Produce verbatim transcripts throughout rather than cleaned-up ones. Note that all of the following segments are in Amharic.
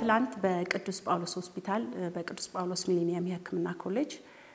ትላንት በቅዱስ ጳውሎስ ሆስፒታል በቅዱስ ጳውሎስ ሚሊኒየም የሕክምና ኮሌጅ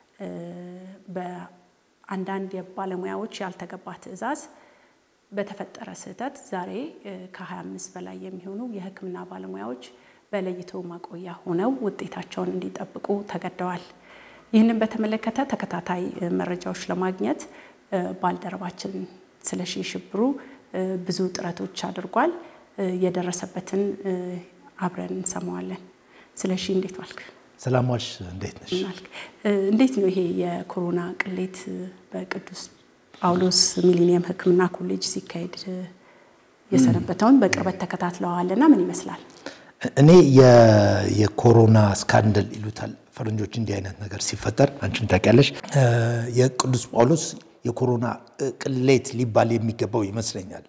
በአንዳንድ የባለሙያዎች ያልተገባ ትዕዛዝ በተፈጠረ ስህተት ዛሬ ከ25 በላይ የሚሆኑ የሕክምና ባለሙያዎች በለይቶ ማቆያ ሆነው ውጤታቸውን እንዲጠብቁ ተገደዋል። ይህንን በተመለከተ ተከታታይ መረጃዎች ለማግኘት ባልደረባችን ስለሺ ሽብሩ ብዙ ጥረቶች አድርጓል። የደረሰበትን አብረን እንሰማዋለን። ስለሺ እንዴት ዋልክ? ሰላም ዋልሽ። እንዴት ነሽ? እንዴት ነው ይሄ የኮሮና ቅሌት በቅዱስ ጳውሎስ ሚሊኒየም ሕክምና ኮሌጅ ሲካሄድ የሰነበተውን በቅርበት ተከታትለዋልና ምን ይመስላል? እኔ የኮሮና ስካንዳል ይሉታል ፈረንጆች እንዲህ አይነት ነገር ሲፈጠር አንቺም ታውቂያለሽ። የቅዱስ ጳውሎስ የኮሮና ቅሌት ሊባል የሚገባው ይመስለኛል።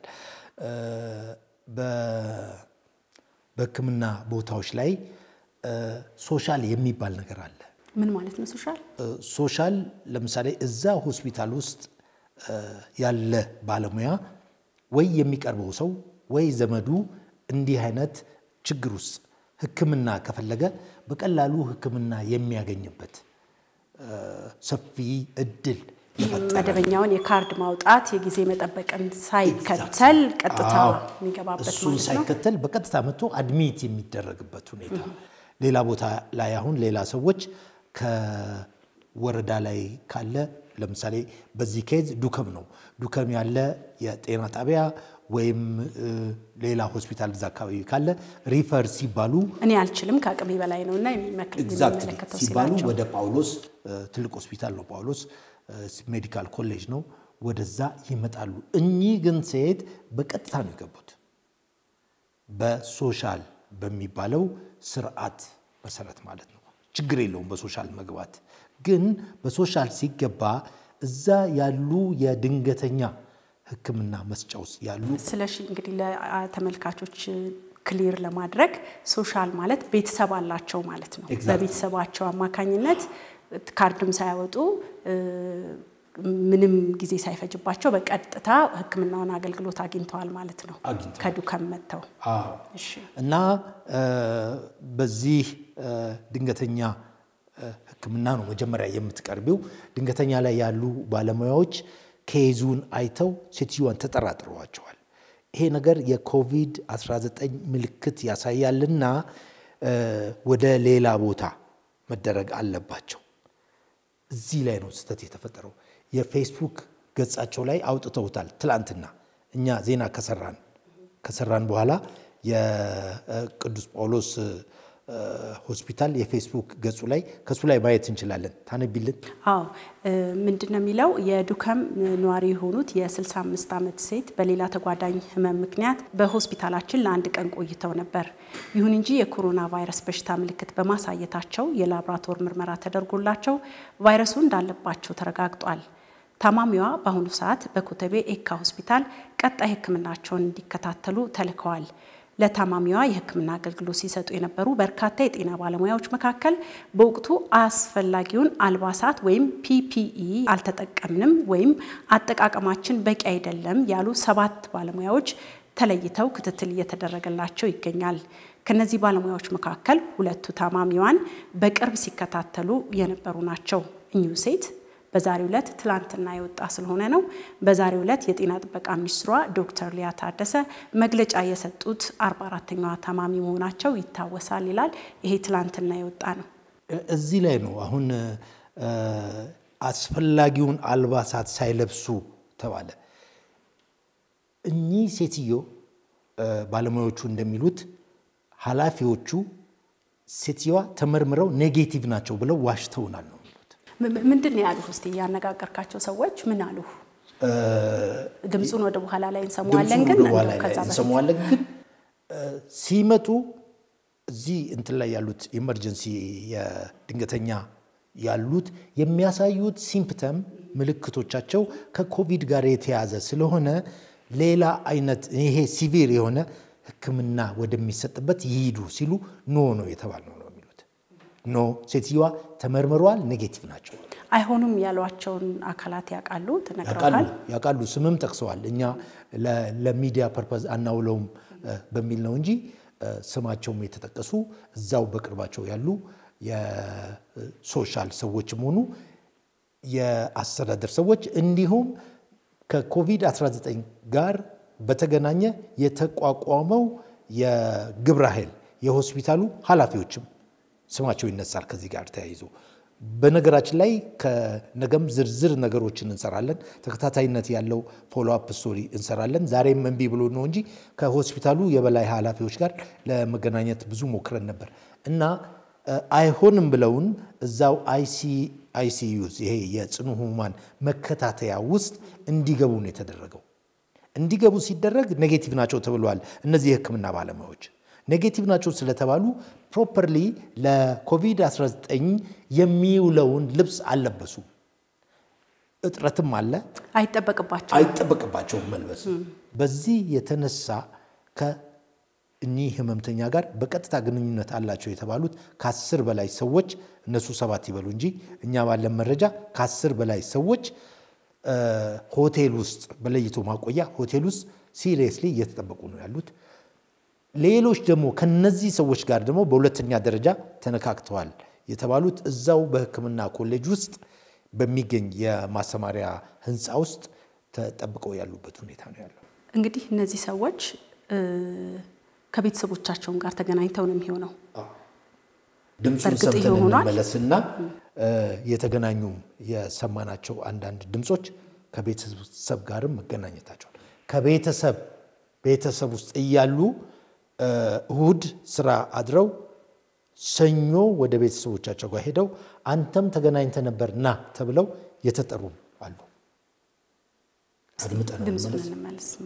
በሕክምና ቦታዎች ላይ ሶሻል የሚባል ነገር አለ። ምን ማለት ነው ሶሻል? ሶሻል ለምሳሌ እዛ ሆስፒታል ውስጥ ያለ ባለሙያ ወይ የሚቀርበው ሰው ወይ ዘመዱ እንዲህ አይነት ችግር ውስጥ ሕክምና ከፈለገ በቀላሉ ሕክምና የሚያገኝበት ሰፊ እድል መደበኛውን የካርድ ማውጣት የጊዜ መጠበቅን ሳይከተል ቀጥታ የሚገባበት ማለት ነው። እሱ ሳይከተል በቀጥታ መጥቶ አድሚት የሚደረግበት ሁኔታ ሌላ ቦታ ላይ አሁን ሌላ ሰዎች ከወረዳ ላይ ካለ ለምሳሌ በዚህ ኬዝ ዱከም ነው ዱከም ያለ የጤና ጣቢያ ወይም ሌላ ሆስፒታል እዛ አካባቢ ካለ ሪፈር ሲባሉ እኔ አልችልም ከአቅሜ በላይ ነውና የሚመለከተው ሲባሉ ወደ ጳውሎስ ትልቅ ሆስፒታል ነው ጳውሎስ ሜዲካል ኮሌጅ ነው ወደዛ ይመጣሉ። እኚህ ግን ሴት በቀጥታ ነው የገቡት በሶሻል በሚባለው ስርዓት መሰረት ማለት ነው። ችግር የለውም በሶሻል መግባት። ግን በሶሻል ሲገባ እዛ ያሉ የድንገተኛ ሕክምና መስጫውስ ያሉ ስለሺ እንግዲህ ለተመልካቾች ክሊር ለማድረግ ሶሻል ማለት ቤተሰብ አላቸው ማለት ነው። በቤተሰባቸው አማካኝነት ካርድም ሳያወጡ ምንም ጊዜ ሳይፈጅባቸው በቀጥታ ሕክምናውን አገልግሎት አግኝተዋል ማለት ነው። ከዱከም መተው እሺ። እና በዚህ ድንገተኛ ሕክምና ነው መጀመሪያ የምትቀርቢው። ድንገተኛ ላይ ያሉ ባለሙያዎች ኬዙን አይተው ሴትዮዋን ተጠራጥረዋቸዋል። ይሄ ነገር የኮቪድ አስራ ዘጠኝ ምልክት ያሳያልና ወደ ሌላ ቦታ መደረግ አለባቸው። እዚህ ላይ ነው ስተት የተፈጠረው። የፌስቡክ ገጻቸው ላይ አውጥተውታል ትላንትና። እኛ ዜና ከሰራን ከሰራን በኋላ የቅዱስ ጳውሎስ ሆስፒታል የፌስቡክ ገጹ ላይ ከሱ ላይ ማየት እንችላለን። ታነቢልን? አዎ ምንድነው የሚለው? የዱከም ኗሪ የሆኑት የ65 ዓመት ሴት በሌላ ተጓዳኝ ህመም ምክንያት በሆስፒታላችን ለአንድ ቀን ቆይተው ነበር። ይሁን እንጂ የኮሮና ቫይረስ በሽታ ምልክት በማሳየታቸው የላብራቶሪ ምርመራ ተደርጎላቸው ቫይረሱ እንዳለባቸው ተረጋግጧል። ታማሚዋ በአሁኑ ሰዓት በኮተቤ ኤካ ሆስፒታል ቀጣይ ሕክምናቸውን እንዲከታተሉ ተልከዋል። ለታማሚዋ የሕክምና አገልግሎት ሲሰጡ የነበሩ በርካታ የጤና ባለሙያዎች መካከል በወቅቱ አስፈላጊውን አልባሳት ወይም ፒፒኢ አልተጠቀምንም ወይም አጠቃቀማችን በቂ አይደለም ያሉ ሰባት ባለሙያዎች ተለይተው ክትትል እየተደረገላቸው ይገኛል። ከነዚህ ባለሙያዎች መካከል ሁለቱ ታማሚዋን በቅርብ ሲከታተሉ የነበሩ ናቸው። እኚሁ ሴት በዛሬው ዕለት ትላንትና የወጣ ስለሆነ ነው። በዛሬው ዕለት የጤና ጥበቃ ሚኒስትሯ ዶክተር ሊያ ታደሰ መግለጫ የሰጡት አርባ አራተኛዋ ታማሚ መሆናቸው ይታወሳል ይላል። ይሄ ትላንትና የወጣ ነው። እዚህ ላይ ነው አሁን አስፈላጊውን አልባሳት ሳይለብሱ ተባለ። እኚህ ሴትዮ ባለሙያዎቹ እንደሚሉት ኃላፊዎቹ ሴትዮዋ ተመርምረው ኔጌቲቭ ናቸው ብለው ዋሽተውናል ነው። ምንድን ነው ያሉት? እስቲ ያነጋገርካቸው ሰዎች ምን አሉ? ድምጹን ወደ በኋላ ላይ እንሰማዋለን። ግን ከዛ እንሰማዋለን። ግን ሲመጡ እዚህ እንትን ላይ ያሉት ኢመርጀንሲ የድንገተኛ ያሉት የሚያሳዩት ሲምፕተም ምልክቶቻቸው ከኮቪድ ጋር የተያዘ ስለሆነ ሌላ አይነት ይሄ ሲቪር የሆነ ሕክምና ወደሚሰጥበት ይሄዱ ሲሉ ኖ ነው የተባለው ነው የሚሉት። ኖ ሴትዮዋ ተመርምረዋል ኔጌቲቭ ናቸው። አይሆኑም ያሏቸውን አካላት ያቃሉ ተነግረዋል። ያቃሉ ስምም ጠቅሰዋል። እኛ ለሚዲያ ፐርፐዝ አናውለውም በሚል ነው እንጂ ስማቸውም የተጠቀሱ እዛው በቅርባቸው ያሉ የሶሻል ሰዎችም ሆኑ የአስተዳደር ሰዎች እንዲሁም ከኮቪድ አስራ ዘጠኝ ጋር በተገናኘ የተቋቋመው የግብረ ኃይል የሆስፒታሉ ኃላፊዎችም ስማቸው ይነሳል ከዚህ ጋር ተያይዞ በነገራችን ላይ ከነገም ዝርዝር ነገሮችን እንሰራለን ተከታታይነት ያለው ፎሎ አፕ ስቶሪ እንሰራለን ዛሬም እንቢ ብሎ ነው እንጂ ከሆስፒታሉ የበላይ ኃላፊዎች ጋር ለመገናኘት ብዙ ሞክረን ነበር እና አይሆንም ብለውን እዛው አይሲ አይሲዩስ ይሄ የጽኑ ህሙማን መከታተያ ውስጥ እንዲገቡ ነው የተደረገው እንዲገቡ ሲደረግ ኔጌቲቭ ናቸው ተብሏል እነዚህ የህክምና ባለሙያዎች ኔጌቲቭ ናቸው ስለተባሉ ፕሮፐርሊ ለኮቪድ አስራ ዘጠኝ የሚውለውን ልብስ አለበሱ እጥረትም አለ አይተበቀባቸው አይተበቀባቸው መልበስ በዚህ የተነሳ ከእኚህ ህመምተኛ ጋር በቀጥታ ግንኙነት አላቸው የተባሉት ከ10 በላይ ሰዎች እነሱ ሰባት ይበሉ እንጂ እኛ ባለን መረጃ ከ10 በላይ ሰዎች ሆቴል ውስጥ በለይቶ ማቆያ ሆቴል ውስጥ ሲሪየስሊ እየተጠበቁ ነው ያሉት ሌሎች ደግሞ ከነዚህ ሰዎች ጋር ደግሞ በሁለተኛ ደረጃ ተነካክተዋል የተባሉት እዛው በህክምና ኮሌጅ ውስጥ በሚገኝ የማስተማሪያ ህንጻ ውስጥ ተጠብቀው ያሉበት ሁኔታ ነው ያለው እንግዲህ እነዚህ ሰዎች ከቤተሰቦቻቸው ጋር ተገናኝተው ነው የሚሆነው ድምጹን ሰምተን እንመለስና የተገናኙ የሰማናቸው አንዳንድ ድምጾች ከቤተሰብ ጋርም መገናኘታቸው ከቤተሰብ ቤተሰብ ውስጥ እያሉ እሁድ ስራ አድረው ሰኞ ወደ ቤተሰቦቻቸው ጋር ሄደው አንተም ተገናኝተ ነበርና ተብለው የተጠሩ አሉ አድምጠን እንመለስማ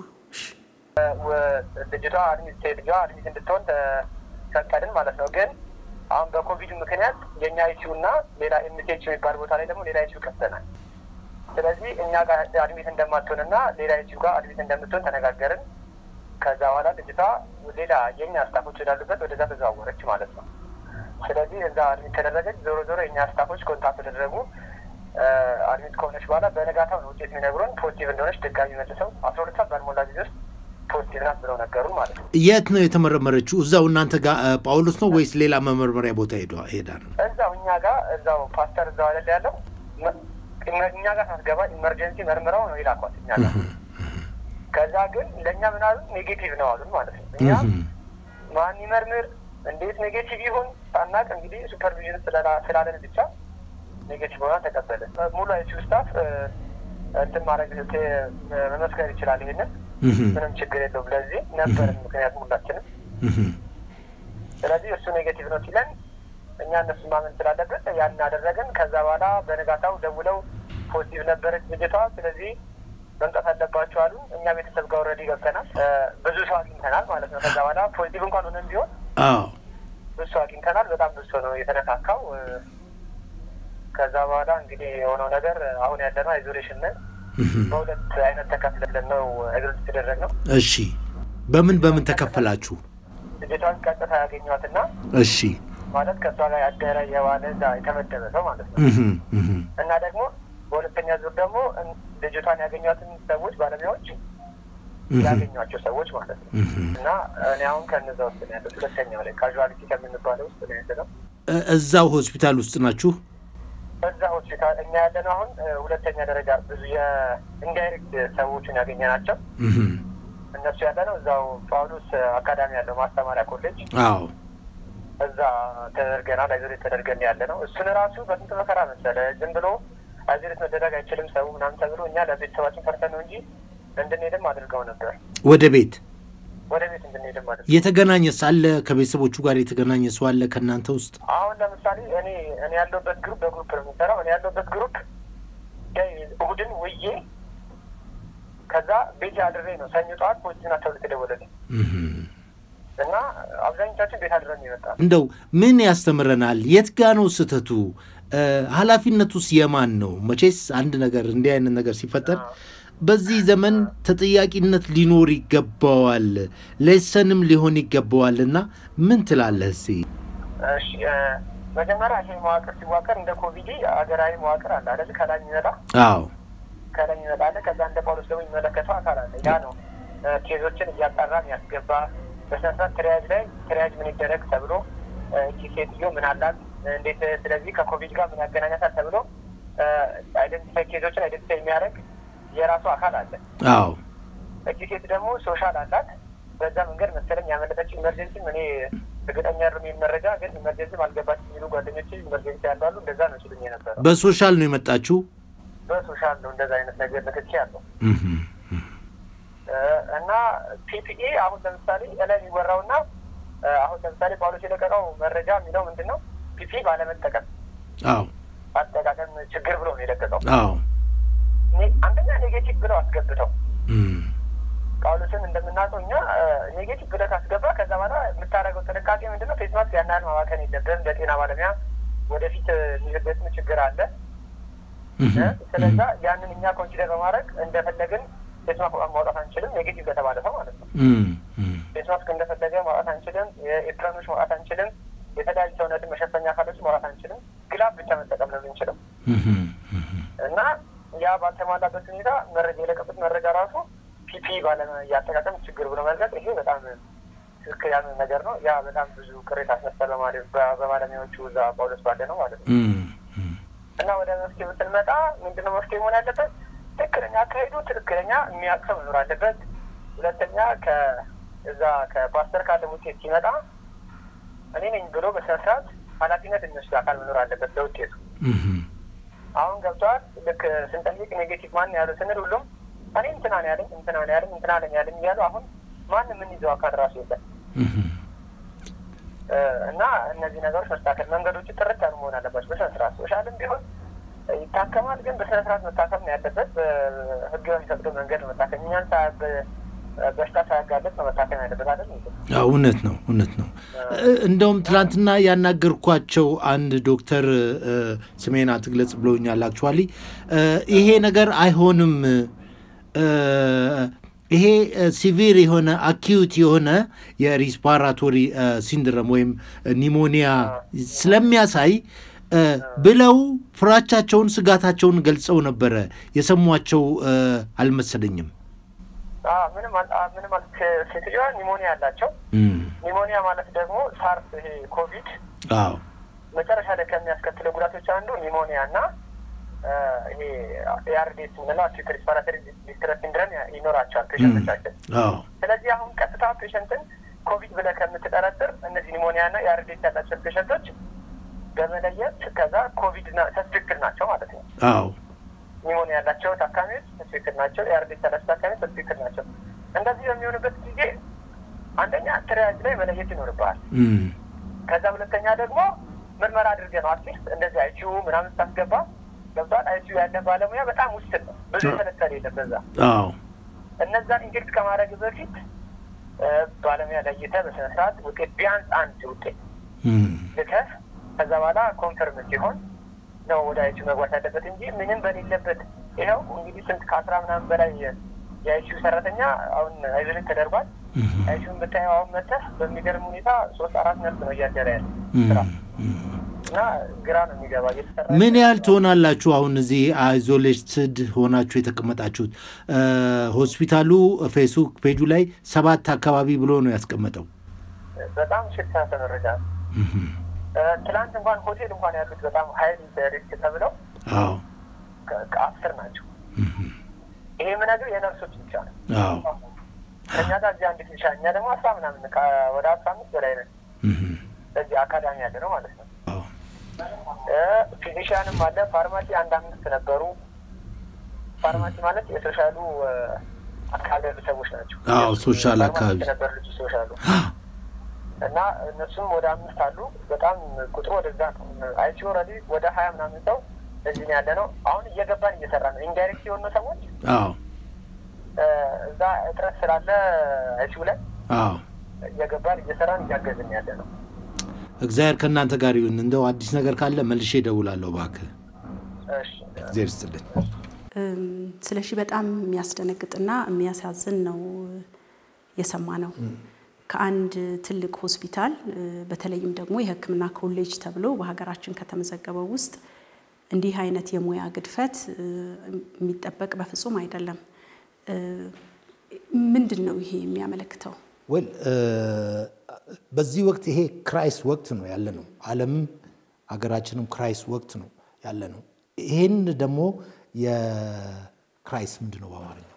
ወደጅታ አድሚት ቴድጋ አድሚት እንድትሆን ተፈቀደን ማለት ነው ግን አሁን በኮቪድ ምክንያት የኛ አይሲዩና ሌላ ኤምቲኤች የሚባል ቦታ ላይ ደግሞ ሌላ አይሲዩ ከፍተናል ስለዚህ እኛ ጋር አድሚት እንደማትሆንና ሌላ አይሲዩ ጋር አድሚት እንደምትሆን ተነጋገርን ከዛ በኋላ ልጅቷ ሌላ የኛ ስታፎች ወዳሉበት ወደዛ ተዘዋወረች ማለት ነው ስለዚህ እዛ አድሚት ተደረገች ዞሮ ዞሮ የኛ ስታፎች ኮንታክት ተደረጉ አድሚት ከሆነች በኋላ በነጋታው ነው ውጤት የሚነግሩን ፖዚቲቭ እንደሆነች ድጋሚ መልሰው አስራ ሁለት ሰዓት ባልሞላ ጊዜ ውስጥ ፖዚቲቭ ናት ብለው ነገሩን ማለት ነው የት ነው የተመረመረችው እዛው እናንተ ጋር ጳውሎስ ነው ወይስ ሌላ መመርመሪያ ቦታ ሄዷ ሄዳ ነው እዛው እኛ ጋር እዛው ፓስተር እዛው አይደል ያለው እኛ ጋር ሳትገባ ኢመርጀንሲ መርምረው ነው ይላኳት እኛ ጋር ከዛ ግን ለኛ ምናምን ኔጌቲቭ ነው አሉን ማለት ነው እኛ ማን ይመርምር እንዴት ኔጌቲቭ ይሁን ታናቅ እንግዲህ ሱፐርቪዥን ስላለን ብቻ ኔጌቲቭ ሆና ተቀበለ ሙሉ አይሲዩ ስታፍ እንትን ማድረግ መመስከር ይችላል ይሄንን ምንም ችግር የለውም ለዚህ ነበር ምክንያቱም ሁላችንም ስለዚህ እሱ ኔጌቲቭ ነው ሲለን እኛ እነሱ ማመን ስላለበት ያን አደረገን ከዛ በኋላ በነጋታው ደውለው ፖዚቲቭ ነበረች ልጅቷ ስለዚህ መምጣት አለባቸው አሉ እኛ ቤተሰብ ጋር ኦልሬዲ ገብተናል ብዙ ሰው አግኝተናል ማለት ነው ከዛ በኋላ ፖዚቲቭ እንኳን ሆነን ቢሆን አዎ ብዙ ሰው አግኝተናል በጣም ብዙ ሰው ነው የተነካካው ከዛ በኋላ እንግዲህ የሆነው ነገር አሁን ያለነው አይዞሌሽን ነን በሁለት አይነት ተከፍለን ነው አግሪት ተደረገው እሺ በምን በምን ተከፈላችሁ ልጅቷን ቀጥታ ያገኘዋትና እሺ ማለት ከሷ ጋር ያደረ የዋለ እዛ የተመደበ ሰው ማለት ነው እና ደግሞ በሁለተኛ ዙር ደግሞ ልጅቷን ያገኘዋትን ሰዎች ባለሙያዎች ያገኘዋቸው ሰዎች ማለት ነው እና እኔ አሁን ከነዛ ውስጥ ነው ያለው ሁለተኛው ላይ ካዡዋሊቲ ከምንባለው ውስጥ ነው ያለው እዛው ሆስፒታል ውስጥ ናችሁ እዛ ሆስፒታል እኛ ያለነው አሁን ሁለተኛ ደረጃ ብዙ የኢንዳይሬክት ሰዎችን ያገኘናቸው እነሱ ያለነው እዛው ጳውሎስ አካዳሚ ያለው ማስተማሪያ ኮሌጅ አዎ እዛ ተደርገናል አይዞሌት ተደርገን ያለነው እሱን ራሱ በስንት መከራ መሰለ ዝም ብሎ አይዞሌት መደረግ አይችልም ሰው ምናምን ተብሎ እኛ ለቤተሰባችን ፈርተን ነው እንጂ እንድንሄድም አድርገው ነበር ወደ ቤት ወደ ቤት እንድንሄድም አድርገው የተገናኘ ሳለ ከቤተሰቦቹ ጋር የተገናኘ ሰው አለ ከናንተ ውስጥ አሁን ለምሳሌ እኔ እኔ ያለሁበት ግሩፕ በግሩፕ ነው የሚሰራው እኔ ያለሁበት ግሩፕ እሑድን ውዬ ከዛ ቤት አድሬ ነው ሰኞ ጠዋት ፖዚቲቭ ናቸው ተደወለልኝ እና አብዛኞቻችን ቤት አድረን ይመጣል እንደው ምን ያስተምረናል የት ጋር ነው ስተቱ ኃላፊነቱስ የማን ነው መቼስ አንድ ነገር እንዲህ አይነት ነገር ሲፈጠር በዚህ ዘመን ተጠያቂነት ሊኖር ይገባዋል ለሰንም ሊሆን ይገባዋልና ምን ትላለህ እሺ እሺ መጀመሪያ ይሄ መዋቅር ሲዋቀር እንደ ኮቪድ አገራዊ መዋቅር አለ አይደል ከላይ ይመጣ አዎ ከላይ ይመጣ ከዛ እንደ ጳውሎስ ደግሞ የሚመለከተው አካል አለ ያ ነው ኬዞችን እያጣራን ያስገባ በስነስርዓት ትሪያጅ ላይ ትሪያጅ ምን ይደረግ ተብሎ እቺ ሴትዮ ምን አላት እንዴት ስለዚህ ከኮቪድ ጋር ምን ያገናኛታል ተብሎ አይደንቲፋይ ኬዞችን አይደንቲፋይ የሚያደርግ የራሱ አካል አለ። አዎ እቺ ሴት ደግሞ ሶሻል አላት። በዛ መንገድ መሰለኝ ያመለጠች ኢመርጀንሲ እኔ እርግጠኛ አይደለም መረጃ ግን ኢመርጀንሲ አልገባች የሚሉ ጓደኞቼ ኢመርጀንሲ ያለው እንደዛ ነው ሲሉኝ ነበር። በሶሻል ነው የመጣችው? በሶሻል ነው እንደዛ አይነት ነገር ልክቼ ያለው እና ፒፒኢ አሁን ለምሳሌ እላይ የሚወራውና አሁን ለምሳሌ ጳውሎስ የለቀቀው መረጃ የሚለው ምንድነው? ፒፒኢ ባለመጠቀም አዎ አጠቃቀም ችግር ብሎ ነው የለቀቀው። አዎ አንደኛ ኔጌቲቭ ብለው አስገብተው ጳውሎስን እንደምናውቀው እኛ ኔጌቲቭ ብለህ ካስገባ ከዛ በኋላ የምታደርገው ጥንቃቄ ምንድነው? ፌስ ማስክ ያን ያህል ማባከን የለብህም። በጤና ባለሙያ ወደፊት የሚገጥም ችግር አለ። ስለዛ ያንን እኛ ኮንሲደር በማድረግ እንደፈለግን ፌስ ማስክ ማውጣት አንችልም። ኔጌቲቭ ከተባለ ሰው ማለት ነው። ፌስ ማስክ እንደፈለገ ማውጣት አንችልም። የኤፕሮኖች ማውጣት አንችልም። የተለያዩ ሰውነትን መሸፈኛ አካሎች ማውጣት አንችልም። ግላብ ብቻ መጠቀም ነው የምንችለው እና ያ ባልተሟላበት ሁኔታ መረጃ የለቀቁት መረጃ ራሱ ፒፒ ባለመ ያጠቃቀም ችግር ብሎ መልቀቅ ይሄ በጣም ትክክል ያልሆነ ነገር ነው። ያ በጣም ብዙ ቅሬታ አስነሳለ ማለት በባለሙያዎቹ እዛ ጳውሎስ ባለ ነው ማለት ነው። እና ወደ መፍትሄው ስንመጣ ምንድነው መፍትሄ መሆን ያለበት? ትክክለኛ አካሄዱ ትክክለኛ የሚያቅሰው መኖር አለበት። ሁለተኛ ከዛ ከፓስተር ካለ ውጤት ሲመጣ እኔ ነኝ ብሎ በስነስርዓት ኃላፊነት የሚወስድ አካል መኖር አለበት ለውጤቱ። አሁን ገብቷል። ልክ ስንጠይቅ ኔጌቲቭ ማን ያለው ስንል ሁሉም እኔ እንትና ነው ያለኝ እንትና ነው ያለኝ እንትና ነው ያለኝ እያሉ አሁን ማንም ምን ይዘው አካል ራሱ የለም እና እነዚህ ነገሮች መስተካከል መንገዶቹ ጥርት ያሉ መሆን አለባቸው። በስነስርዓት ሶሻልም ቢሆን ይታከማል፣ ግን በስነስርዓት መታከም ነው ያለበት። በህግ የሚፈቅደው መንገድ ነው መታከም። እኛን በሽታ ሳያጋለጥ ነው መታከም ያለበት አይደል? አዎ እውነት ነው እውነት ነው። እንደውም ትላንትና ያናገርኳቸው አንድ ዶክተር ስሜን አትግለጽ ብለውኛል። አክቹአሊ ይሄ ነገር አይሆንም ይሄ ሲቪር የሆነ አኪዩት የሆነ የሪስፓራቶሪ ሲንድሮም ወይም ኒሞኒያ ስለሚያሳይ ብለው ፍራቻቸውን ስጋታቸውን ገልጸው ነበረ። የሰሟቸው አልመሰለኝም። አዎ ምንም ምንም ማለት ሴትዮ ኒሞኒያ ያላቸው ኒሞኒያ ማለት ደግሞ ሳርስ ይሄ ኮቪድ አዎ መጨረሻ ላይ ከሚያስከትለው ጉዳቶች አንዱ ኒሞኒያ እና ይሄ ኤአርዲኤስ ምንለው አኪዩት ሪስፓራቶሪ ዲስትረስ ሲንድሮም ይኖራቸዋል ፔሸንቶቻችን። አዎ ስለዚህ አሁን ቀጥታ ፔሸንትን ኮቪድ ብለህ ከምትጠረጥር እነዚህ ኒሞኒያ እና ኤአርዲኤስ ያላቸው ፔሸንቶች በመለየት ከዛ ኮቪድ ና ሰስፔክትድ ናቸው ማለት ነው። አዎ ኒሞኒያ ያላቸው ታካሚዎች ሰስፔክትድ ናቸው፣ ኤአርዲኤስ ያላቸው ታካሚዎች ሰስፔክትድ ናቸው። እንደዚህ በሚሆንበት ጊዜ አንደኛ ትሪያጅ ላይ መለየት ይኖርብሃል። ከዛ ሁለተኛ ደግሞ ምርመራ አድርገህ ነው አትሊስት እንደዚህ አይሲዩ ምናምን ስታስገባ ገብቷል። አይሲዩ ያለ ባለሙያ በጣም ውስን ነው፣ ብዙ ተነስተር የለም በዛ። አዎ እነዛን ኢንጀክት ከማድረግ በፊት ባለሙያ ለይተህ በስነ ስርዓት ውጤት ቢያንስ አንድ ውጤት ልከህ ከዛ በኋላ ኮንፈርም ሲሆን ነው ወደ አይሲዩ መግባት ያለበት እንጂ ምንም በሌለበት ይኸው እንግዲህ ስንት ከአስራ ምናምን በላይ የአይሲዩ ሰራተኛ አሁን አይዞሌት ተደርጓል። አይሲዩን ብታየው አሁን መተህ በሚገርም ሁኔታ ሶስት አራት ነርስ ነው እያደረ ያለ ስራ እና ግራ ነው የሚገባ። ምን ያህል ትሆናላችሁ አሁን እዚህ አይዞሌትድ ሆናችሁ የተቀመጣችሁት? ሆስፒታሉ ፌስቡክ ፔጁ ላይ ሰባት አካባቢ ብሎ ነው ያስቀመጠው። በጣም ሽታ ተመረጃ ትላንት እንኳን ሆቴል እንኳን ያሉት በጣም ሀይል ሪስክ ተብለው አዎ ከአስር ናቸው። ይሄ ምን ነገር የነርሶች ብቻ ነው። አዎ እኛ ጋር እዚህ አንድ ትንሽ እኛ ደግሞ አስራ ምናምን ወደ አስራ አምስት በላይ ነን እዚህ አካዳሚ ያለ ነው ማለት ነው። አዎ ፊዚሻንም አለ። ፋርማሲ አንድ አምስት ነበሩ። ፋርማሲ ማለት የሶሻሉ አካባቢ ያሉ ሰዎች ናቸው። አዎ ሶሻል አካባቢ ነበር ልጅ ሶሻሉ እና እነሱም ወደ አምስት አሉ። በጣም ቁጥሩ ወደዛ ነው። አይሲዩ ኦልሬዲ ወደ ሀያ ምናምን ሰው እዚህ ያለ ነው። አሁን እየገባን እየሰራ ነው። ኢንዳይሬክት የሆኑ ሰዎች አዎ እዛ እጥረት ስላለ አይሲዩ ላይ አዎ እየገባን እየሰራን እያገዝን ያለ ነው። እግዚአብሔር ከእናንተ ጋር ይሁን። እንደው አዲስ ነገር ካለ መልሼ እደውላለሁ እባክህ። እሺ እግዚአብሔር ይስጥልኝ። ስለሺ በጣም የሚያስደነግጥና የሚያሳዝን ነው የሰማነው። ከአንድ ትልቅ ሆስፒታል በተለይም ደግሞ የሕክምና ኮሌጅ ተብሎ በሀገራችን ከተመዘገበው ውስጥ እንዲህ አይነት የሙያ ግድፈት የሚጠበቅ በፍጹም አይደለም። ምንድነው ይሄ የሚያመለክተው? ወል በዚህ ወቅት ይሄ ክራይስ ወቅት ነው ያለ ነው ዓለም ሀገራችንም ክራይስ ወቅት ነው ያለ ነው ይሄን ደግሞ የክራይስ ምንድነው በአማርኛ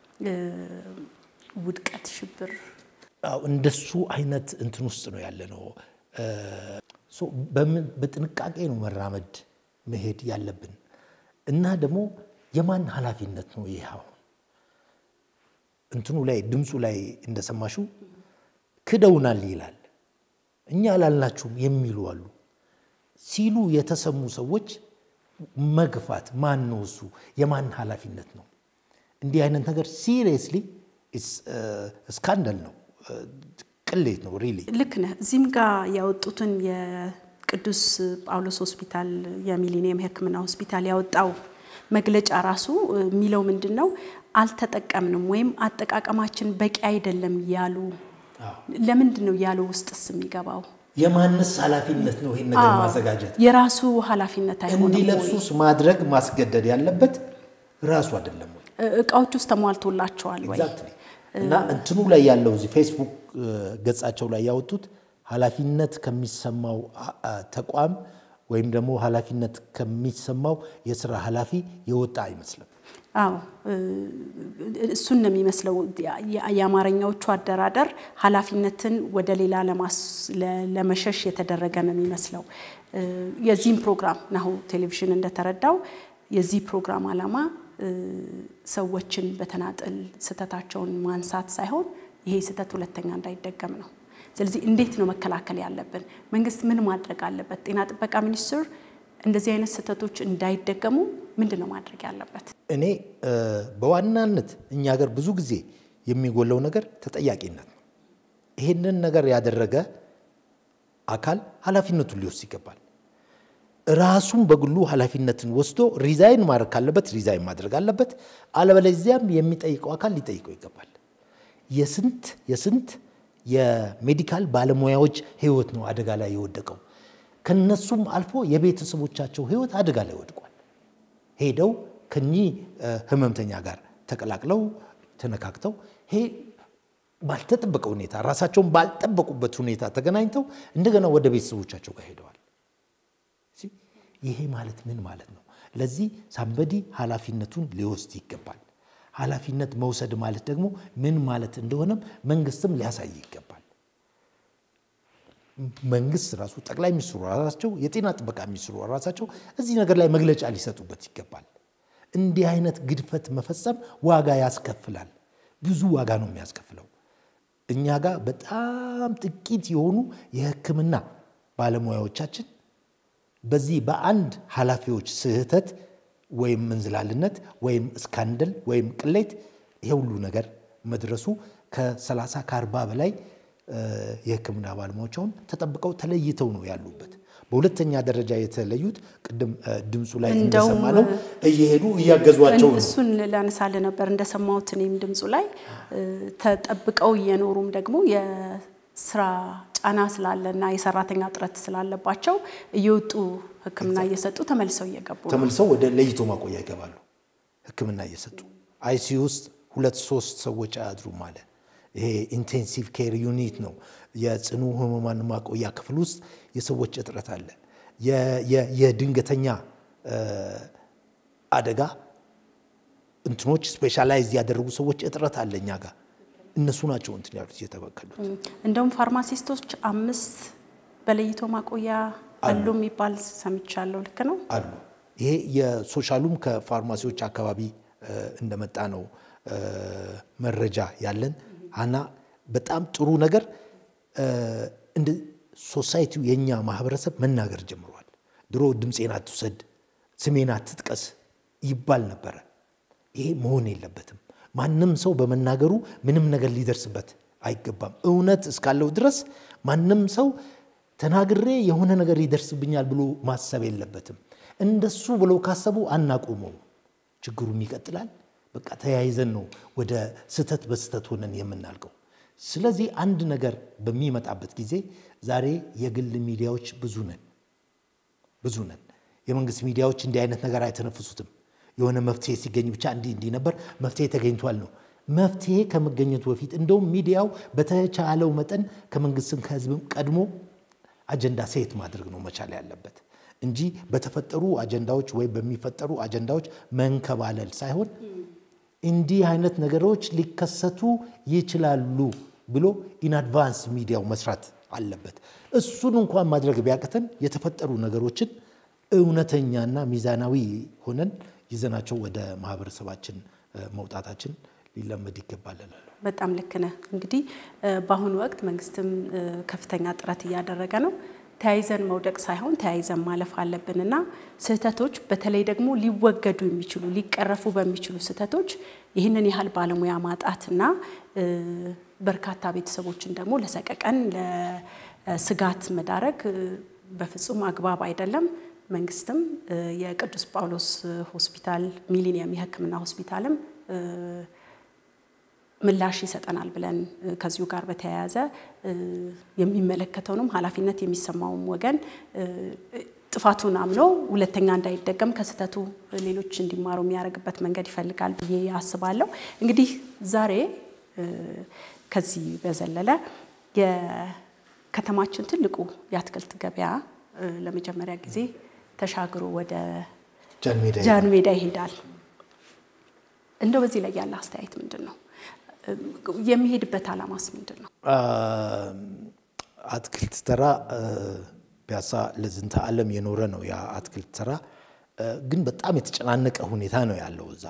ውድቀት ሽብር አው እንደሱ አይነት እንትን ውስጥ ነው ያለ ነው ሶ በጥንቃቄ ነው መራመድ መሄድ ያለብን እና ደግሞ የማን ኃላፊነት ነው ይሄው እንትኑ ላይ ድምጹ ላይ እንደሰማሹ ክደውናል ይላል እኛ አላልናችሁም የሚሉ አሉ ሲሉ የተሰሙ ሰዎች መግፋት ማን ነው እሱ የማን ኃላፊነት ነው እንዲህ አይነት ነገር ሲሪየስሊ ኢስ ስካንዳል ነው ቅሌት ነው ሪሊ ልክ ነህ እዚህም ጋር ያወጡትን የቅዱስ ጳውሎስ ሆስፒታል የሚሊኒየም ህክምና ሆስፒታል ያወጣው መግለጫ ራሱ ሚለው ምንድነው አልተጠቀምንም ወይም አጠቃቀማችን በቂ አይደለም ያሉ ለምንድነው ያለው ውስጥስ የሚገባው የማንስ ኃላፊነት ነው ይሄን ነገር ማዘጋጀት የራሱ ኃላፊነት አይሆንም እንዲለብሱስ ማድረግ ማስገደድ ያለበት ራሱ አይደለም ወይ እቃዎች ውስጥ ተሟልቶላቸዋል ወይ ኤግዛክትሊ እና እንትኑ ላይ ያለው እዚ ፌስቡክ ገጻቸው ላይ ያወጡት ኃላፊነት ከሚሰማው ተቋም ወይም ደግሞ ኃላፊነት ከሚሰማው የሥራ ኃላፊ የወጣ አይመስልም አዎ እሱን ነው የሚመስለው የአማርኛዎቹ አደራደር ኃላፊነትን ወደ ሌላ ለመሸሽ የተደረገ ነው የሚመስለው የዚህም ፕሮግራም ነው ቴሌቪዥን እንደተረዳው የዚህ ፕሮግራም ዓላማ ሰዎችን በተናጠል ስተታቸውን ማንሳት ሳይሆን ይሄ ስተት ሁለተኛ እንዳይደገም ነው ስለዚህ እንዴት ነው መከላከል ያለብን መንግስት ምን ማድረግ አለበት ጤና ጥበቃ ሚኒስትር እንደዚህ አይነት ስተቶች እንዳይደገሙ ምንድነው ማድረግ ያለበት እኔ በዋናነት እኛ ሀገር ብዙ ጊዜ የሚጎለው ነገር ተጠያቂነት ነው ይሄንን ነገር ያደረገ አካል ኃላፊነቱን ሊወስድ ይገባል ራሱን በግሉ ኃላፊነትን ወስዶ ሪዛይን ማድረግ ካለበት ሪዛይን ማድረግ አለበት አለበለዚያም የሚጠይቀው አካል ሊጠይቀው ይገባል የስንት የስንት የሜዲካል ባለሙያዎች ህይወት ነው አደጋ ላይ የወደቀው ከነሱም አልፎ የቤተሰቦቻቸው ህይወት አደጋ ላይ ወድቋል ሄደው ከኚ ህመምተኛ ጋር ተቀላቅለው ተነካክተው ሄ ባልተጠበቀ ሁኔታ ራሳቸውን ባልጠበቁበት ሁኔታ ተገናኝተው እንደገና ወደ ቤተሰቦቻቸው ጋር ሄደዋል ይሄ ማለት ምን ማለት ነው ለዚህ ሳምበዲ ኃላፊነቱን ሊወስድ ይገባል ኃላፊነት መውሰድ ማለት ደግሞ ምን ማለት እንደሆነ መንግስትም ሊያሳይ ይገባል መንግስት ራሱ ጠቅላይ ሚኒስትሩ ራሳቸው የጤና ጥበቃ ሚኒስትሩ ራሳቸው እዚህ ነገር ላይ መግለጫ ሊሰጡበት ይገባል እንዲህ አይነት ግድፈት መፈጸም ዋጋ ያስከፍላል ብዙ ዋጋ ነው የሚያስከፍለው እኛ ጋር በጣም ጥቂት የሆኑ የህክምና ባለሙያዎቻችን በዚህ በአንድ ኃላፊዎች ስህተት ወይም መንዝላልነት ወይም ስካንዳል ወይም ቅሌት ይሄውሉ ነገር መድረሱ ከ30 ከ40 በላይ የህክምና ባለሙያዎችን ተጠብቀው ተለይተው ነው ያሉበት በሁለተኛ ደረጃ የተለዩት ቅድም ድምጹ ላይ እንደሰማነው እየሄዱ እያገዟቸው ነው እሱን ላነሳለ ነበር እንደሰማሁት እኔም ድምጹ ላይ ተጠብቀው እየኖሩም ደግሞ የስራ ጫና ስላለና የሰራተኛ ጥረት ስላለባቸው እየወጡ ህክምና እየሰጡ ተመልሰው እየገቡ ተመልሰው ወደ ለይቶ ማቆያ ይገባሉ ህክምና እየሰጡ አይሲዩ ውስጥ ሁለት ሶስት ሰዎች አያድሩ ማለት ይሄ ኢንቴንሲቭ ኬር ዩኒት ነው የጽኑ ህሙማን ማቆያ ክፍል ውስጥ የሰዎች እጥረት አለ የድንገተኛ አደጋ እንትኖች ስፔሻላይዝ ያደረጉ ሰዎች እጥረት አለኛ ጋር እነሱ ናቸው እንትን ያሉት የተበከሉት እንደውም ፋርማሲስቶች አምስት በለይቶ ማቆያ አሉ የሚባል ሰምቻለሁ ልክ ነው አሉ ይሄ የሶሻሉም ከፋርማሲዎች አካባቢ እንደመጣ ነው መረጃ ያለን አና በጣም ጥሩ ነገር እንደ ሶሳይቲው የኛ ማህበረሰብ መናገር ጀምሯል ድሮ ድምጼን አትውሰድ ስሜን አትጥቀስ ይባል ነበር ይሄ መሆን የለበትም ማንንም ሰው በመናገሩ ምንም ነገር ሊደርስበት አይገባም እውነት እስካለው ድረስ ማንንም ሰው ተናግሬ የሆነ ነገር ይደርስብኛል ብሎ ማሰብ የለበትም እንደሱ ብሎ ካሰቡ አናቆመው ችግሩም ይቀጥላል በቃ ተያይዘን ነው ወደ ስተት በስተት ሆነን የምናልቀው ስለዚህ አንድ ነገር በሚመጣበት ጊዜ ዛሬ የግል ሚዲያዎች ብዙ ነን ብዙ ነን የመንግስት ሚዲያዎች እንዲህ አይነት ነገር አይተነፍሱትም የሆነ መፍትሄ ሲገኝ ብቻ እንዲ እንዲ ነበር መፍትሄ ተገኝቷል ነው መፍትሄ ከመገኘቱ በፊት እንደውም ሚዲያው በተቻለው መጠን ከመንግስትም ከህዝብም ቀድሞ አጀንዳ ሴት ማድረግ ነው መቻል ያለበት እንጂ በተፈጠሩ አጀንዳዎች ወይ በሚፈጠሩ አጀንዳዎች መንከባለል ሳይሆን እንዲህ አይነት ነገሮች ሊከሰቱ ይችላሉ ብሎ ኢን አድቫንስ ሚዲያው መስራት አለበት እሱን እንኳን ማድረግ ቢያቀተን የተፈጠሩ ነገሮችን እውነተኛና ሚዛናዊ ሆነን ይዘናቸው ወደ ማህበረሰባችን መውጣታችን ሊለመድ ይገባል በጣም ልክ ነህ እንግዲህ በአሁኑ ወቅት መንግስትም ከፍተኛ ጥረት እያደረገ ነው ተያይዘን መውደቅ ሳይሆን ተያይዘን ማለፍ አለብንና ስህተቶች በተለይ ደግሞ ሊወገዱ የሚችሉ ሊቀረፉ በሚችሉ ስህተቶች ይህንን ያህል ባለሙያ ማጣትና በርካታ ቤተሰቦችን ደግሞ ለሰቀቀን ለስጋት መዳረግ በፍጹም አግባብ አይደለም መንግስትም የቅዱስ ጳውሎስ ሆስፒታል ሚሊኒየም የሕክምና ሆስፒታልም ምላሽ ይሰጠናል ብለን ከዚሁ ጋር በተያያዘ የሚመለከተውንም ኃላፊነት የሚሰማውም ወገን ጥፋቱን አምኖ ሁለተኛ እንዳይደገም ከስተቱ ሌሎች እንዲማሩ የሚያደርግበት መንገድ ይፈልጋል ብዬ አስባለሁ እንግዲህ ዛሬ ከዚህ በዘለለ የከተማችን ትልቁ የአትክልት ገበያ ለመጀመሪያ ጊዜ ተሻግሮ ወደ ጃን ሜዳ ይሄዳል እንደው በዚህ ላይ ያለ አስተያየት ምንድነው የሚሄድበት አላማስ ምንድነው አትክልት ተራ ቢያሳ ለዝንተ ዓለም የኖረ ነው ያ አትክልት ተራ ግን በጣም የተጨናነቀ ሁኔታ ነው ያለው እዛ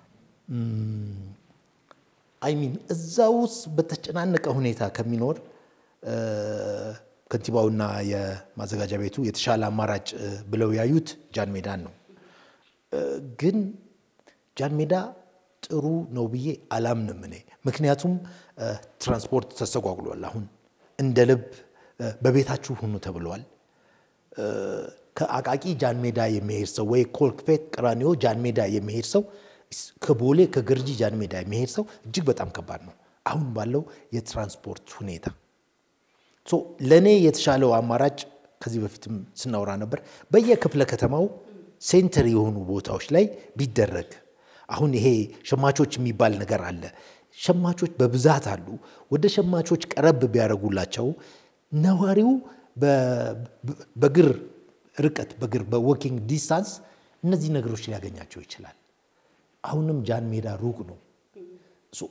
አይ ሚን እዛውስ በተጨናነቀ ሁኔታ ከሚኖር ከንቲባውና የማዘጋጃ ቤቱ የተሻለ አማራጭ ብለው ያዩት ጃን ሜዳን ነው ግን ጃን ሜዳ ጥሩ ነው ብዬ አላምንም እኔ ምክንያቱም ትራንስፖርት ተስተጓጉሏል አሁን እንደ ልብ በቤታችሁ ሁኑ ተብሏል ከአቃቂ ጃን ሜዳ የሚሄድ ሰው ወይ ኮልክፌት ቀራኒዮ ጃን ሜዳ የሚሄድ ሰው ከቦሌ ከገርጂ ጃን ሜዳ የሚሄድ ሰው እጅግ በጣም ከባድ ነው አሁን ባለው የትራንስፖርት ሁኔታ ሶ ለኔ የተሻለው አማራጭ ከዚህ በፊትም ስናወራ ነበር በየክፍለ ከተማው ሴንተር የሆኑ ቦታዎች ላይ ቢደረግ አሁን ይሄ ሸማቾች የሚባል ነገር አለ ሸማቾች በብዛት አሉ ወደ ሸማቾች ቀረብ ቢያረጉላቸው ነዋሪው በግር ርቀት በግር በወኪንግ ዲስታንስ እነዚህ ነገሮች ሊያገኛቸው ይችላል አሁንም ጃን ሜዳ ሩቅ ነው ሶ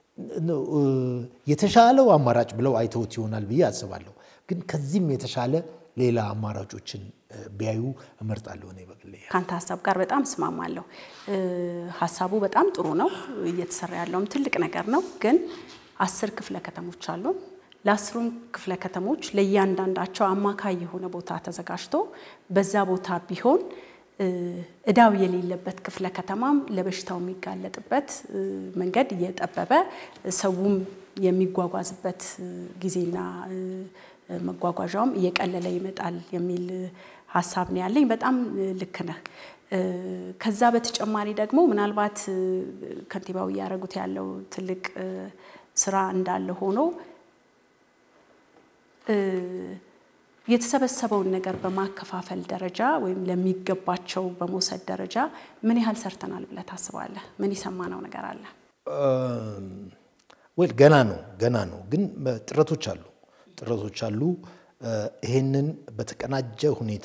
የተሻለው አማራጭ ብለው አይተውት ይሆናል ብዬ አስባለሁ ግን ከዚህም የተሻለ ሌላ አማራጮችን ቢያዩ እመርጣለሁ እኔ በግሌ ካንተ ሐሳብ ጋር በጣም ስማማለሁ ሐሳቡ በጣም ጥሩ ነው እየተሰራ ያለውም ትልቅ ነገር ነው ግን አስር ክፍለ ከተሞች አሉ ለአስሩም ክፍለ ከተሞች ለያንዳንዳቸው አማካይ የሆነ ቦታ ተዘጋጅቶ በዛ ቦታ ቢሆን እዳው የሌለበት ክፍለ ከተማም ለበሽታው የሚጋለጥበት መንገድ እየጠበበ ሰውም የሚጓጓዝበት ጊዜና መጓጓዣውም እየቀለለ ይመጣል የሚል ሐሳብ ነው ያለኝ በጣም ልክ ነህ ከዛ በተጨማሪ ደግሞ ምናልባት ከንቲባው ያረጉት ያለው ትልቅ ስራ እንዳለ ሆኖ የተሰበሰበውን ነገር በማከፋፈል ደረጃ ወይም ለሚገባቸው በመውሰድ ደረጃ ምን ያህል ሰርተናል ብለ ታስባለህ ምን ይሰማናው ነገር አለ ወይ ገና ነው ገና ነው ግን ጥረቶች አሉ ጥረቶች አሉ ይሄንን በተቀናጀ ሁኔታ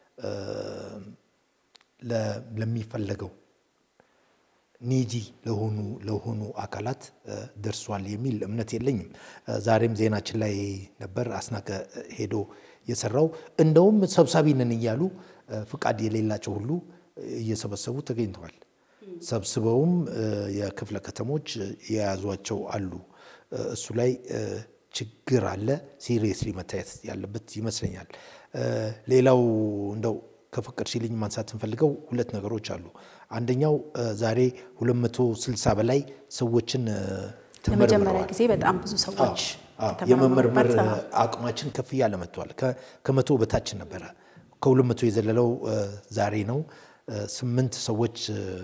ለሚፈልገው ኒጂ ለሆኑ ለሆኑ አካላት ደርሷል የሚል እምነት የለኝም ዛሬም ዜናችን ላይ ነበር አስናቀ ሄዶ የሰራው እንደውም ሰብሳቢ ነን ይያሉ ፍቃድ የሌላቸው ሁሉ እየሰበሰቡ ተገኝተዋል ሰብስበውም የክፍለ ከተሞች የያዟቸው አሉ እሱ ላይ ችግር አለ ሲሪየስሊ መታየት ያለበት ይመስለኛል ሌላው እንደው ከፍቅር ሲልኝ ማንሳት እንፈልገው ሁለት ነገሮች አሉ አንደኛው ዛሬ ሁለት መቶ ስልሳ በላይ ሰዎችን ለመጀመሪያ ጊዜ በጣም ብዙ ሰዎች የመመርመር አቅማችን ከፍ ያለ መጥቷል ከመቶ በታች ነበር ከሁለት መቶ የዘለለው ዛሬ ነው ስምንት ሰዎች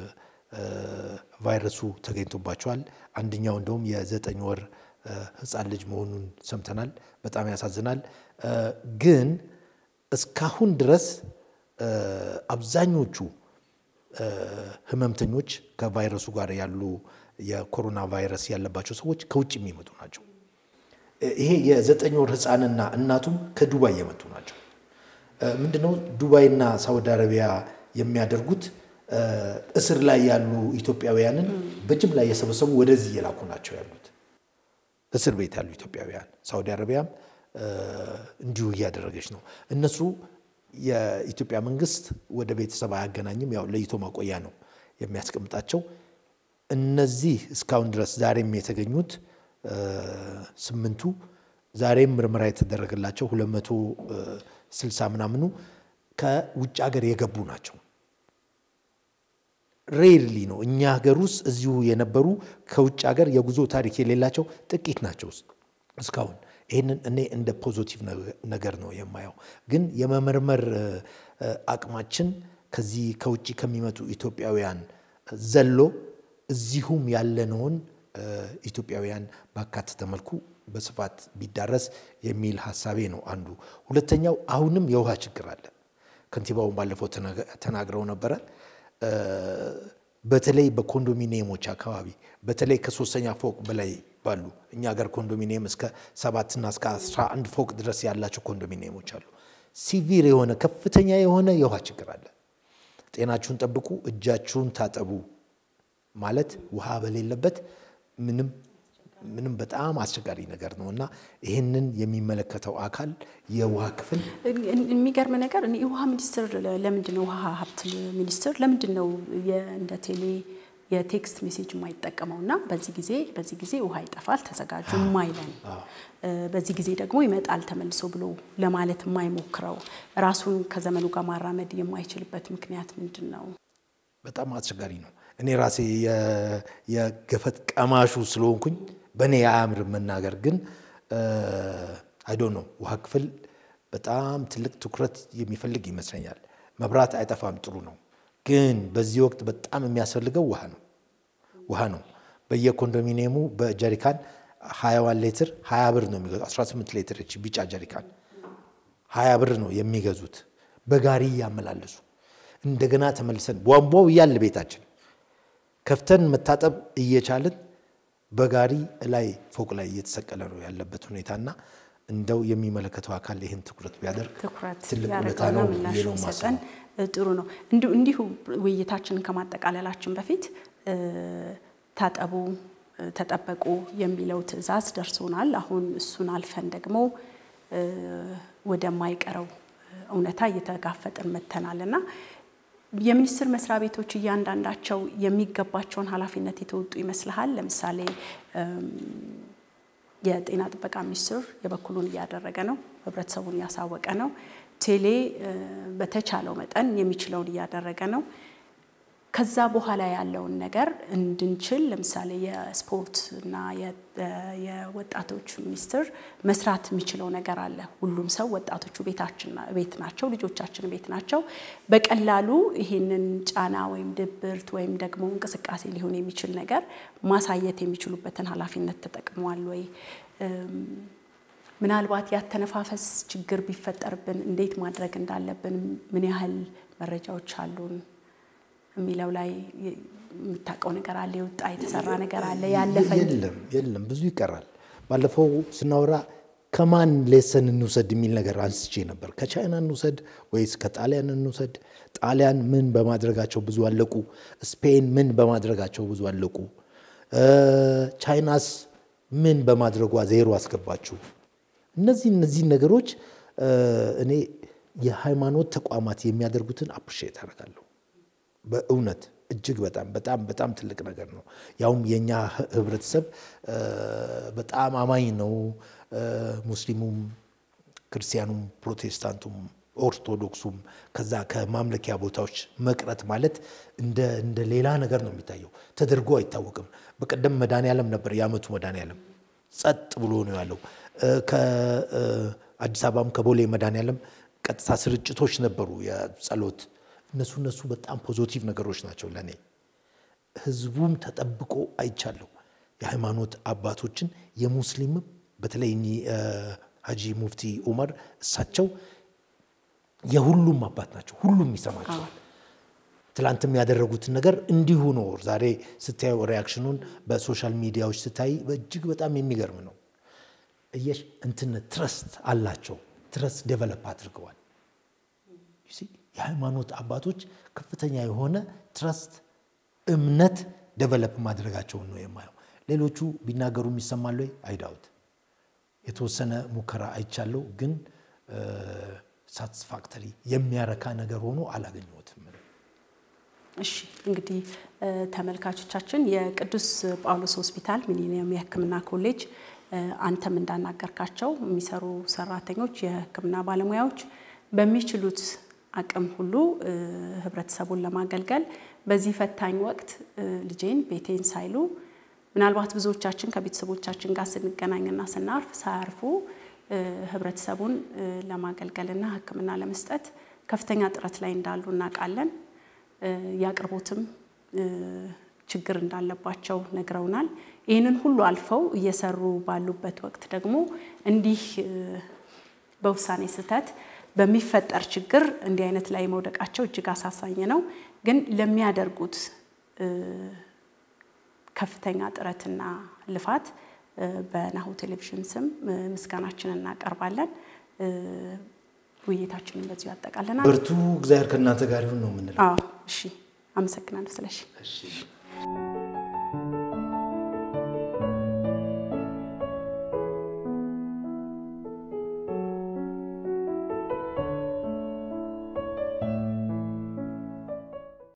ቫይረሱ ተገኝቶባቸዋል አንደኛው እንደውም የዘጠኝ ወር ህፃን ልጅ መሆኑን ሰምተናል በጣም ያሳዝናል ግን እስካሁን ድረስ አብዛኞቹ ህመምተኞች ከቫይረሱ ጋር ያሉ የኮሮና ቫይረስ ያለባቸው ሰዎች ከውጭ የሚመጡ ናቸው። ይሄ የዘጠኝ ወር ህፃንና እናቱም ከዱባይ የመጡ ናቸው። ምንድነው ዱባይና ሳውዲ አረቢያ የሚያደርጉት? እስር ላይ ያሉ ኢትዮጵያውያንን በጅምላ የሰበሰቡ ወደዚህ የላኩ ናቸው ያሉት። እስር ቤት ያሉ ኢትዮጵያውያን ሳውዲ አረቢያም እንዲሁ እያደረገች ነው። እነሱ የኢትዮጵያ መንግስት ወደ ቤተሰብ አያገናኝም፣ ያው ለይቶ ማቆያ ነው የሚያስቀምጣቸው። እነዚህ እስካሁን ድረስ ዛሬም የተገኙት ስምንቱ ዛሬም ምርመራ የተደረገላቸው ሁለት መቶ ስልሳ ምናምኑ ከውጭ ሀገር የገቡ ናቸው። ሬርሊ ነው እኛ ሀገር ውስጥ እዚሁ የነበሩ ከውጭ ሀገር የጉዞ ታሪክ የሌላቸው ጥቂት ናቸው እስካሁን። ይሄንን እኔ እንደ ፖዚቲቭ ነገር ነው የማየው። ግን የመመርመር አቅማችን ከዚህ ከውጭ ከሚመጡ ኢትዮጵያውያን ዘሎ እዚሁም ያለነውን ኢትዮጵያውያን ባካተተ መልኩ በስፋት ቢዳረስ የሚል ሐሳቤ ነው አንዱ። ሁለተኛው አሁንም የውሃ ችግር አለ። ከንቲባውን ባለፈው ተናግረው ነበረ። በተለይ በኮንዶሚኒየሞች አካባቢ በተለይ ከሶስተኛ ፎቅ በላይ ባሉ እኛ ሀገር ኮንዶሚኒየም እስከ ሰባት እና እስከ አስራ አንድ ፎቅ ድረስ ያላቸው ኮንዶሚኒየሞች አሉ። ሲቪር የሆነ ከፍተኛ የሆነ የውሃ ችግር አለ። ጤናችሁን ጠብቁ፣ እጃችሁን ታጠቡ ማለት ውሃ በሌለበት ምንም ምንም በጣም አስቸጋሪ ነገር ነውና ይሄንን የሚመለከተው አካል የውሃ ክፍል የሚገርም ነገር እኔ ውሃ ሚኒስትር ለምንድን ነው ውሃ ሀብት ሚኒስትር ለምንድን ነው እንደ ቴሌ የቴክስት ሜሴጅ የማይጠቀመውና በዚህ ጊዜ በዚህ ጊዜ ውሃ ይጠፋል ተዘጋጁ ማይለን በዚህ ጊዜ ደግሞ ይመጣል ተመልሶ ብሎ ለማለት የማይሞክረው ራሱን ከዘመኑ ጋር ማራመድ የማይችልበት ምክንያት ምንድነው? በጣም አስቸጋሪ ነው። እኔ ራሴ የገፈት ቀማሹ ስለሆንኩኝ በኔ ያምር መናገር ግን አይ ዶንት ኖ ውሃ ክፍል በጣም ትልቅ ትኩረት የሚፈልግ ይመስለኛል። መብራት አይጠፋም ጥሩ ነው፣ ግን በዚህ ወቅት በጣም የሚያስፈልገው ውሃ ነው ውሃ ነው። በየኮንዶሚኒየሙ በጀሪካን ሃያ ሊትር ሃያ ብር ነው የሚገዙት። አስራ ስምንት ሊትር እቺ ቢጫ ጀሪካን ሃያ ብር ነው የሚገዙት። በጋሪ ያመላለሱ እንደገና ተመልሰን ቧንቧው ያለ ቤታችን ከፍተን መታጠብ እየቻለን በጋሪ ላይ ፎቅ ላይ እየተሰቀለ ነው ያለበት ሁኔታና እንደው የሚመለከተው አካል ይሄን ትኩረት ቢያደርግ ትልቅ ሁኔታ ነው የሚሰጠን ጥሩ ነው። እንዲሁ እንዲሁ ውይይታችንን ከማጠቃለላችን በፊት ታጠቡ ተጠበቁ የሚለው ትዕዛዝ ደርሶናል። አሁን እሱን አልፈን ደግሞ ወደ ማይቀረው እውነታ እየተጋፈጥን መተናልና የሚኒስትር መስሪያ ቤቶች እያንዳንዳቸው የሚገባቸውን ኃላፊነት የተወጡ ይመስላል። ለምሳሌ የጤና ጥበቃ ሚኒስትር የበኩሉን እያደረገ ነው፣ ህብረተሰቡን ያሳወቀ ነው። ቴሌ በተቻለው መጠን የሚችለውን እያደረገ ነው። ከዛ በኋላ ያለውን ነገር እንድንችል ለምሳሌ የስፖርት እና የወጣቶች ሚኒስትር መስራት የሚችለው ነገር አለ። ሁሉም ሰው ወጣቶቹ ቤታችን ቤት ናቸው፣ ልጆቻችን ቤት ናቸው። በቀላሉ ይሄንን ጫና ወይም ድብርት ወይም ደግሞ እንቅስቃሴ ሊሆን የሚችል ነገር ማሳየት የሚችሉበትን ኃላፊነት ተጠቅመዋል ወይ? ምናልባት ያተነፋፈስ ችግር ቢፈጠርብን እንዴት ማድረግ እንዳለብን ምን ያህል መረጃዎች አሉን የሚለው ላይ የምታውቀው ነገር አለ? የወጣ የተሰራ ነገር አለ? ያለፈ የለም የለም ብዙ ይቀራል። ባለፈው ስናወራ ከማን ሌሰን እንውሰድ የሚል ነገር አንስቼ ነበር። ከቻይና እንውሰድ ወይስ ከጣሊያን እንውሰድ? ጣሊያን ምን በማድረጋቸው ብዙ አለቁ? ስፔን ምን በማድረጋቸው ብዙ አለቁ? ቻይናስ ምን በማድረጓ ዜሮ አስገባችሁ? እነዚህ እነዚህ ነገሮች እኔ የሃይማኖት ተቋማት የሚያደርጉትን አፕሪሺየት አደርጋለሁ። በእውነት እጅግ በጣም በጣም በጣም ትልቅ ነገር ነው። ያውም የኛ ህብረተሰብ በጣም አማኝ ነው። ሙስሊሙም ክርስቲያኑም ፕሮቴስታንቱም ኦርቶዶክሱም ከዛ ከማምለኪያ ቦታዎች መቅረት ማለት እንደ እንደ ሌላ ነገር ነው የሚታየው። ተደርጎ አይታወቅም። በቀደም መድኃኔዓለም ነበር ያመቱ መድኃኔዓለም ጸጥ ብሎ ነው ያለው። ከአዲስ አበባም ከቦሌ መድኃኔዓለም ቀጥታ ስርጭቶች ነበሩ የጸሎት። እነሱ እነሱ በጣም ፖዚቲቭ ነገሮች ናቸው ለኔ። ህዝቡም ተጠብቆ አይቻለሁ። የሃይማኖት አባቶችን የሙስሊም በተለይ ሀጂ ሙፍቲ ዑመር እሳቸው የሁሉም አባት ናቸው። ሁሉም ይሰማቸዋል። ትላንትም ያደረጉትን ነገር እንዲሁ ነው ዛሬ ስታዩ ሪአክሽኑን በሶሻል ሚዲያዎች ስታይ እጅግ በጣም የሚገርም ነው እየሽ እንትን ትረስት አላቸው ትረስት ዴቨሎፕ አድርገዋል you see የሃይማኖት አባቶች ከፍተኛ የሆነ ትረስት እምነት ዴቨሎፕ ማድረጋቸው ነው የማየው ሌሎቹ ቢናገሩ የሚሰማሉ አይዳውት የተወሰነ ሙከራ አይቻለው ግን ሳቲስፋክተሪ የሚያረካ ነገር ሆኖ አላገኘሁትም እሺ እንግዲህ ተመልካቾቻችን የቅዱስ ጳውሎስ ሆስፒታል ሚሊኒየም የሕክምና ኮሌጅ አንተም እንዳናገርካቸው የሚሰሩ ሰራተኞች የሕክምና ባለሙያዎች በሚችሉት አቅም ሁሉ ህብረተሰቡን ለማገልገል በዚህ ፈታኝ ወቅት ልጄን ቤቴን ሳይሉ ምናልባት ብዙዎቻችን ከቤተሰቦቻችን ጋር ስንገናኝና ስናርፍ ሳያርፉ ህብረተሰቡን ለማገልገልና ሕክምና ለመስጠት ከፍተኛ ጥረት ላይ እንዳሉ እናቃለን ያቅርቦትም ችግር እንዳለባቸው ነግረውናል ይሄንን ሁሉ አልፈው እየሰሩ ባሉበት ወቅት ደግሞ እንዲህ በውሳኔ ስህተት በሚፈጠር ችግር እንዲህ አይነት ላይ መውደቃቸው እጅግ አሳሳኝ ነው ግን ለሚያደርጉት ከፍተኛ ጥረትና ልፋት በናሁ ቴሌቪዥን ስም ምስጋናችንን እናቀርባለን ውይይታችንን በዚሁ ያጠቃለናል ብርቱ እግዚአብሔር ከእናንተ ጋር ይሁን ነው የምንለው አዎ እሺ አመሰግናለሁ ስለሺ እሺ